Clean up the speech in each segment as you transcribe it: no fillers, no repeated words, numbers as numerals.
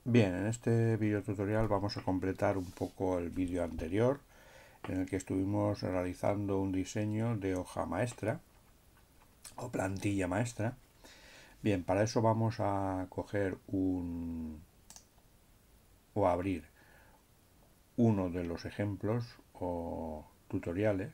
Bien, en este video tutorial vamos a completar un poco el vídeo anterior en el que estuvimos realizando un diseño de hoja maestra o plantilla maestra. Bien, para eso vamos a coger o abrir uno de los ejemplos o tutoriales.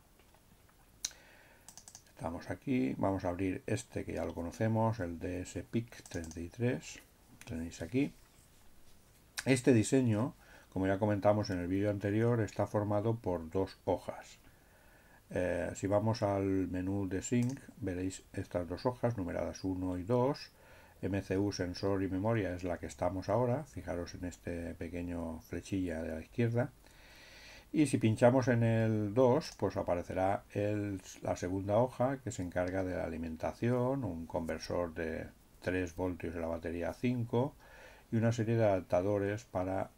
Estamos aquí, vamos a abrir este que ya lo conocemos, el DSPIC 33, tenéis aquí. Este diseño, como ya comentamos en el vídeo anterior, está formado por dos hojas. Si vamos al menú de Sync, veréis estas dos hojas numeradas 1 y 2. MCU, sensor y memoria es la que estamos ahora. Fijaros en este pequeño flechilla de la izquierda. Y si pinchamos en el 2, pues aparecerá la segunda hoja que se encarga de la alimentación, un conversor de 3 voltios de la batería 5 y una serie de adaptadores para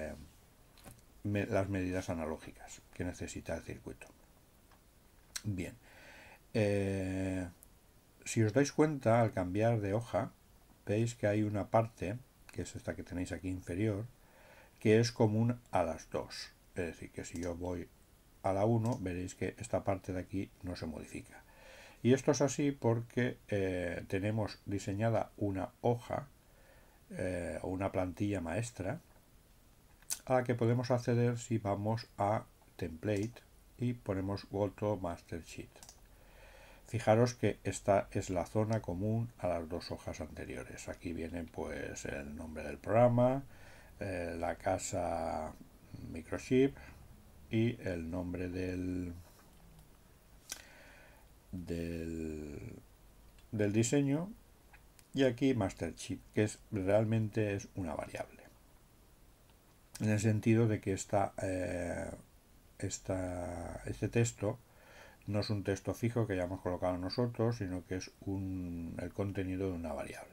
las medidas analógicas que necesita el circuito. Bien, si os dais cuenta, al cambiar de hoja, veis que hay una parte, que es esta que tenéis aquí inferior, que es común a las dos. Es decir, que si yo voy a la 1, veréis que esta parte de aquí no se modifica. Y esto es así porque tenemos diseñada una hoja o una plantilla maestra a la que podemos acceder si vamos a Template y ponemos Go to Master Sheet. Fijaros que esta es la zona común a las dos hojas anteriores. Aquí viene pues el nombre del programa, la casa microchip y el nombre del diseño, y aquí master chip, que realmente es una variable, en el sentido de que este texto no es un texto fijo que hayamos colocado nosotros, sino que es el contenido de una variable.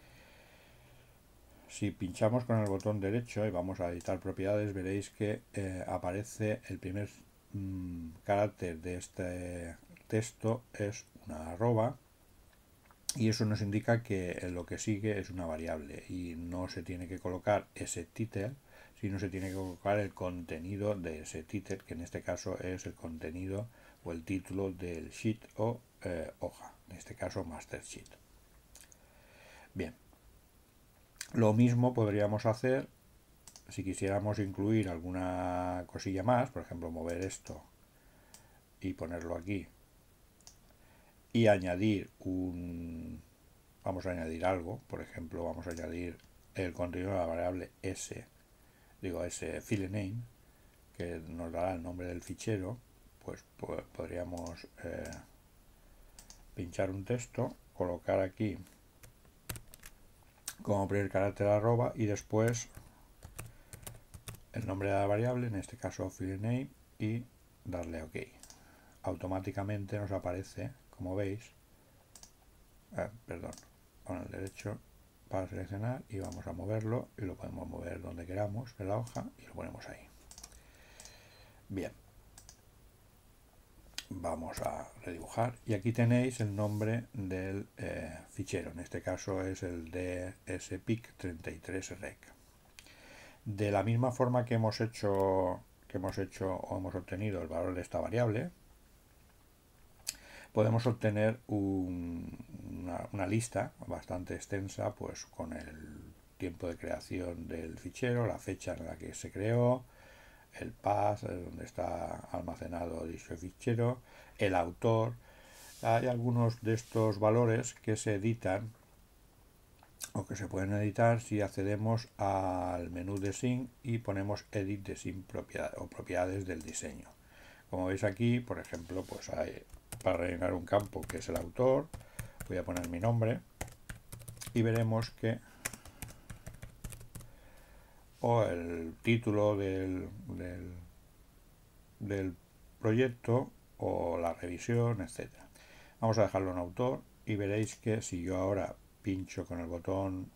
Si pinchamos con el botón derecho y vamos a editar propiedades, veréis que aparece el primer carácter de este texto es una arroba, y eso nos indica que lo que sigue es una variable y no se tiene que colocar ese title, sino se tiene que colocar el contenido de ese title, que en este caso es el contenido o el título del sheet o hoja, en este caso master sheet. Bien, lo mismo podríamos hacer si quisiéramos incluir alguna cosilla más, por ejemplo mover esto y ponerlo aquí y añadir vamos a añadir algo, por ejemplo vamos a añadir el contenido de la variable ese file name, que nos dará el nombre del fichero. Pues podríamos pinchar un texto, colocar aquí como primer carácter arroba y después el nombre de la variable, en este caso file name, y darle OK. Automáticamente nos aparece, como veis, con el derecho para seleccionar, y vamos a moverlo y lo podemos mover donde queramos en la hoja y lo ponemos ahí. Bien, vamos a redibujar y aquí tenéis el nombre del fichero, en este caso es el DSPIC33rec. De la misma forma que hemos obtenido el valor de esta variable, podemos obtener una lista bastante extensa, pues con el tiempo de creación del fichero, la fecha en la que se creó, el path donde está almacenado dicho fichero, el autor. Hay algunos de estos valores que se editan o que se pueden editar si accedemos al menú de Sync y ponemos Edit de Sync propiedades del diseño. Como veis aquí, por ejemplo, pues hay para rellenar un campo que es el autor, voy a poner mi nombre y veremos que o el título del proyecto o la revisión, etcétera. Vamos a dejarlo en autor y veréis que si yo ahora pincho con el botón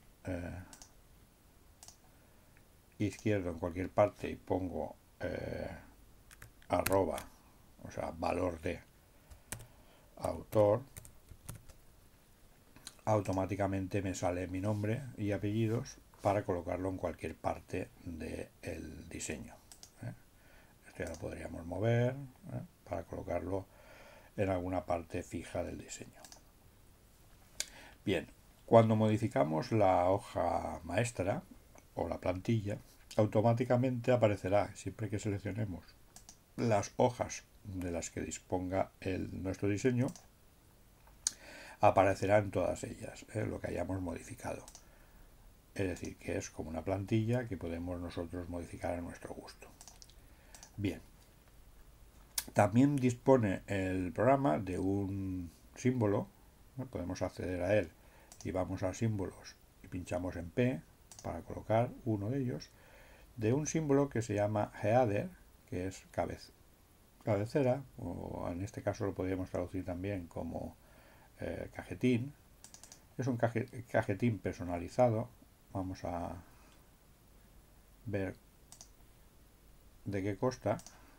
izquierdo en cualquier parte y pongo arroba, o sea, valor de autor, automáticamente me sale mi nombre y apellidos para colocarlo en cualquier parte del diseño. Esto ya lo podríamos mover para colocarlo en alguna parte fija del diseño. Bien, cuando modificamos la hoja maestra o la plantilla, automáticamente aparecerá, siempre que seleccionemos las hojas de las que disponga nuestro diseño, aparecerán todas ellas, lo que hayamos modificado. Es decir, que es como una plantilla que podemos nosotros modificar a nuestro gusto. Bien, también dispone el programa de un símbolo, podemos acceder a él y vamos a símbolos y pinchamos en P para colocar uno de ellos, de un símbolo que se llama header, que es cabecera, o en este caso lo podríamos traducir también como cajetín. Es un cajetín personalizado. Vamos a ver de qué consta.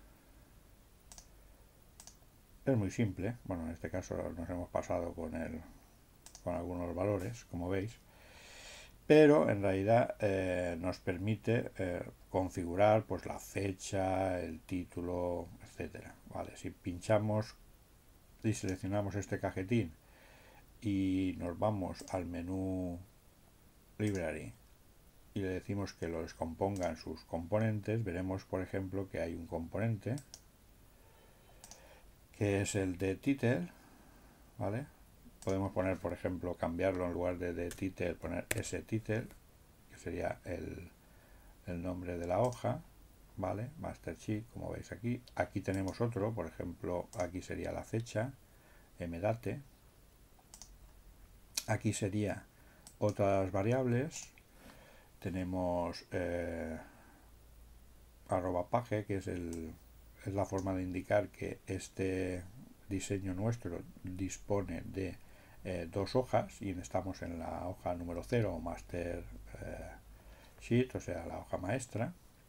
Es muy simple. Bueno, en este caso nos hemos pasado con algunos valores, como veis, pero en realidad nos permite configurar pues la fecha, el título, etcétera. Vale, si pinchamos y seleccionamos este cajetín y nos vamos al menú Library y le decimos que lo descomponga en sus componentes, veremos por ejemplo que hay un componente que es el de title, ¿vale? Podemos poner, por ejemplo, cambiarlo en lugar de title, poner ese title, que sería el nombre de la hoja, ¿vale? Master sheet, como veis aquí. Aquí tenemos otro, por ejemplo, aquí sería la fecha, mdate. Aquí sería otras variables. Tenemos @page, que es la forma de indicar que este diseño nuestro dispone de dos hojas y estamos en la hoja número 0 o master sheet, o sea, la hoja maestra,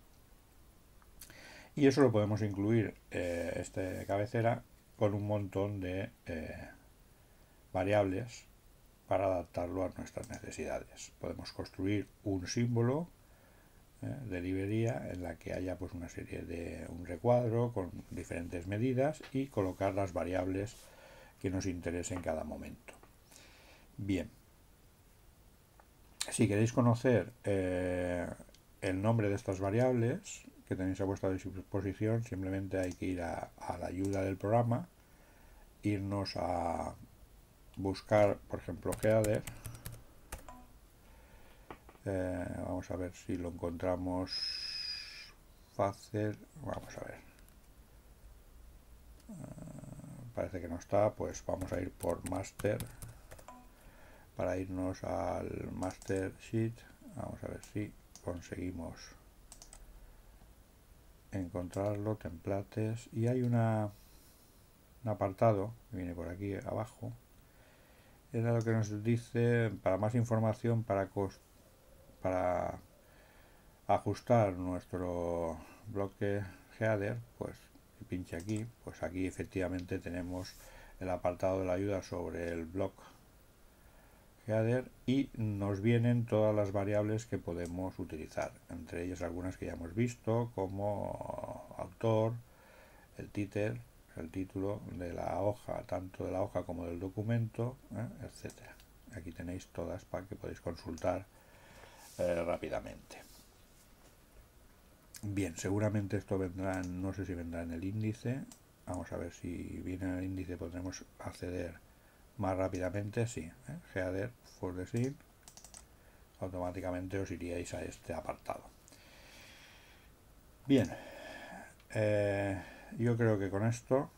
y eso lo podemos incluir esta cabecera con un montón de variables para adaptarlo a nuestras necesidades. Podemos construir un símbolo de librería en la que haya pues una serie de un recuadro con diferentes medidas y colocar las variables que nos interesen en cada momento. Bien, si queréis conocer el nombre de estas variables que tenéis a vuestra disposición, simplemente hay que ir a la ayuda del programa, irnos a buscar, por ejemplo, header. Vamos a ver si lo encontramos fácil. Vamos a ver. Parece que no está, pues vamos a ir por master para irnos al master sheet. Vamos a ver si conseguimos encontrarlo, templates, y hay un apartado que viene por aquí abajo. Era lo que nos dice para más información para ajustar nuestro bloque header, pues pinche aquí, pues aquí efectivamente tenemos el apartado de la ayuda sobre el block header y nos vienen todas las variables que podemos utilizar, entre ellas algunas que ya hemos visto, como autor, el título de la hoja, tanto de la hoja como del documento, etcétera. Aquí tenéis todas para que podáis consultar rápidamente. Bien, seguramente esto vendrá, no sé si vendrá en el índice. Vamos a ver si viene en el índice, podremos acceder más rápidamente. Sí, header for the scene, automáticamente os iríais a este apartado. Bien, yo creo que con esto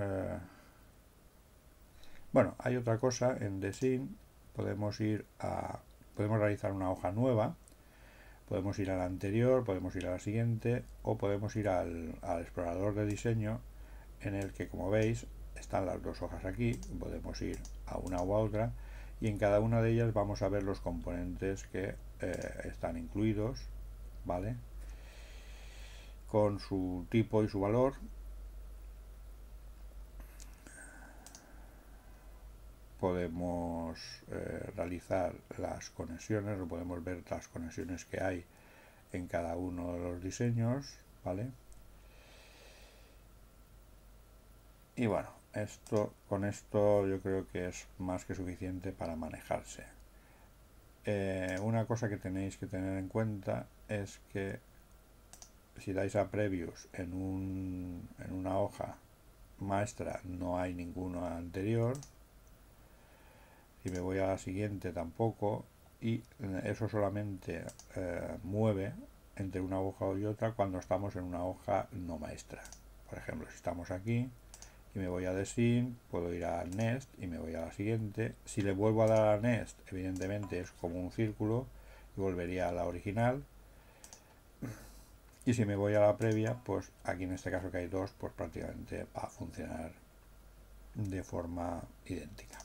bueno, hay otra cosa en The Scene. Podemos realizar una hoja nueva, podemos ir a la anterior, podemos ir a la siguiente, o podemos ir al explorador de diseño, en el que, como veis, están las dos hojas aquí. Podemos ir a una u a otra y en cada una de ellas vamos a ver los componentes que están incluidos, ¿vale? Con su tipo y su valor. podemos realizar las conexiones, o podemos ver las conexiones que hay en cada uno de los diseños, ¿vale? Y bueno, con esto yo creo que es más que suficiente para manejarse. Una cosa que tenéis que tener en cuenta es que si dais a previews en una hoja maestra no hay ninguno anterior. Si me voy a la siguiente tampoco, y eso solamente mueve entre una hoja y otra cuando estamos en una hoja no maestra. Por ejemplo, si estamos aquí y me voy a Design, puedo ir a Next y me voy a la siguiente. Si le vuelvo a dar a Next, evidentemente es como un círculo y volvería a la original. Y si me voy a la previa, pues aquí en este caso que hay dos, pues prácticamente va a funcionar de forma idéntica.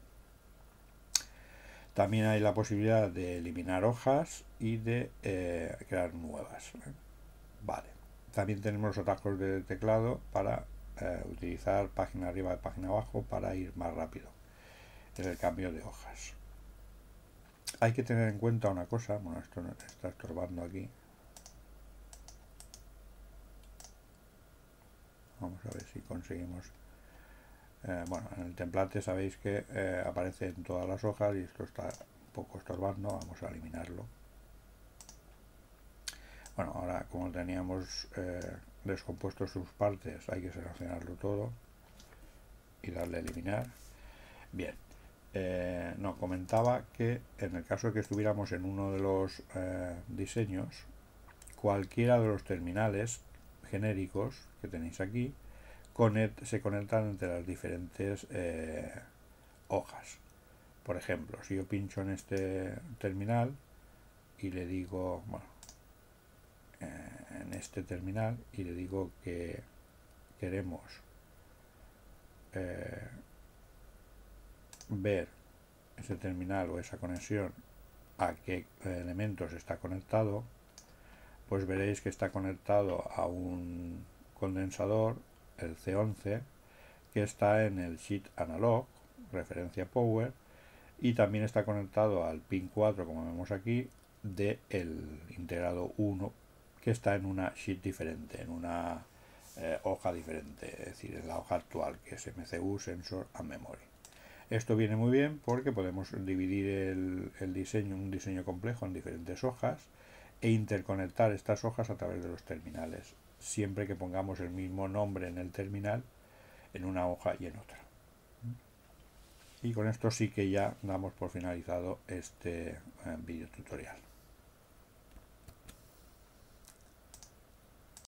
También hay la posibilidad de eliminar hojas y de crear nuevas. Vale. También tenemos los atajos de teclado para utilizar página arriba y página abajo para ir más rápido en el cambio de hojas. Hay que tener en cuenta una cosa, bueno, esto nos está estorbando aquí. Vamos a ver si conseguimos. Bueno, en el template sabéis que aparece en todas las hojas y esto está un poco estorbando, vamos a eliminarlo. Bueno, ahora como teníamos descompuesto sus partes, hay que seleccionarlo todo y darle a eliminar. Bien, no, comentaba que en el caso de que estuviéramos en uno de los diseños, cualquiera de los terminales genéricos que tenéis aquí se conectan entre las diferentes hojas. Por ejemplo, si yo pincho en este terminal y le digo, bueno, en este terminal y le digo que queremos ver ese terminal o esa conexión a qué elementos está conectado, pues veréis que está conectado a un condensador, el C11, que está en el sheet analog, referencia power, y también está conectado al pin 4, como vemos aquí, del integrado 1, que está en una sheet diferente, en una hoja diferente, es decir, en la hoja actual, que es MCU, Sensor and Memory. Esto viene muy bien porque podemos dividir el diseño, un diseño complejo, en diferentes hojas e interconectar estas hojas a través de los terminales, siempre que pongamos el mismo nombre en el terminal en una hoja y en otra. Y con esto sí que ya damos por finalizado este video tutorial.